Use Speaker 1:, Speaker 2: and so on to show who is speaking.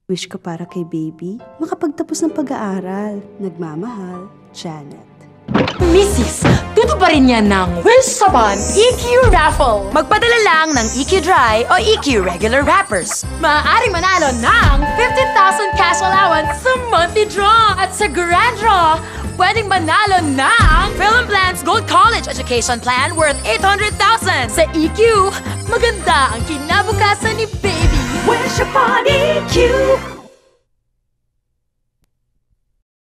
Speaker 1: Wish ko para kay baby, makapagtapos ng pag-aaral. Nagmamahal, Janet.
Speaker 2: Mrs., tutuparin niya ng Wish Saban EQ Raffle. Magpadala lang ng EQ Dry o EQ Regular Wrappers. Maaaring manalo ng 50,000 cash allowance sa monthly draw. At sa grand draw, pwedeng manalo ng Film Plans Gold College Education Plan worth 800,000. Sa EQ, maganda ang kinabukasan ni baby.
Speaker 3: Wish upon EQ.